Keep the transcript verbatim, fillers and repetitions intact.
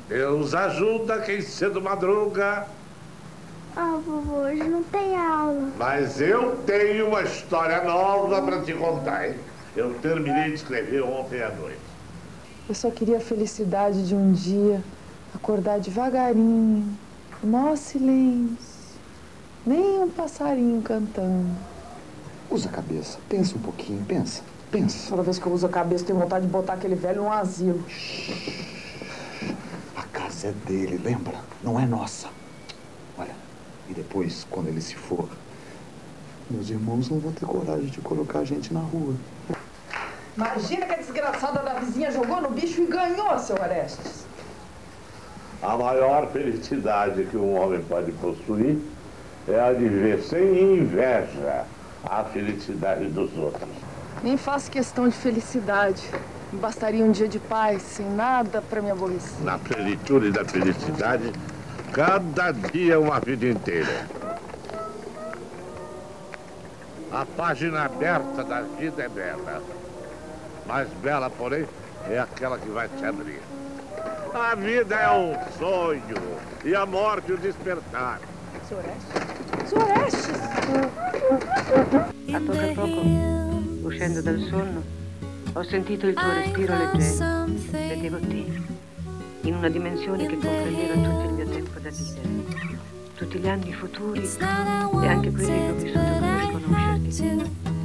Deus ajuda quem cedo madruga. Ah, vovô, hoje não tem aula. Mas eu tenho uma história nova para te contar, hein? Eu terminei de escrever ontem à noite. Eu só queria a felicidade de um dia acordar devagarinho, o maior silêncio, nem um passarinho cantando. Usa a cabeça, pensa um pouquinho, pensa, pensa. Toda vez que eu uso a cabeça, tenho vontade de botar aquele velho num asilo. A casa é dele, lembra? Não é nossa. Olha, e depois, quando ele se for, meus irmãos não vão ter coragem de colocar a gente na rua. Imagina que a desgraçada da vizinha jogou no bicho e ganhou, seu Orestes. A maior felicidade que um homem pode possuir é a de ver sem inveja a felicidade dos outros. Nem faço questão de felicidade. Me bastaria um dia de paz, sem nada para me aborrecer. Na plenitude da felicidade, cada dia é uma vida inteira. A página aberta da vida é bela. Mais bela, porém, é aquela que vai te abrir. A vida é um sonho e a morte o despertar. Seu Orestes? Seu Orestes! A poco a poco, uscendo dal sonno, ho sentito il tuo respiro leggero. Vedevo te, in una dimensione che comprendeva tutto il mio tempo da vivere, tutti gli anni futuri e anche quelli che ho vissuto per riconoscerti.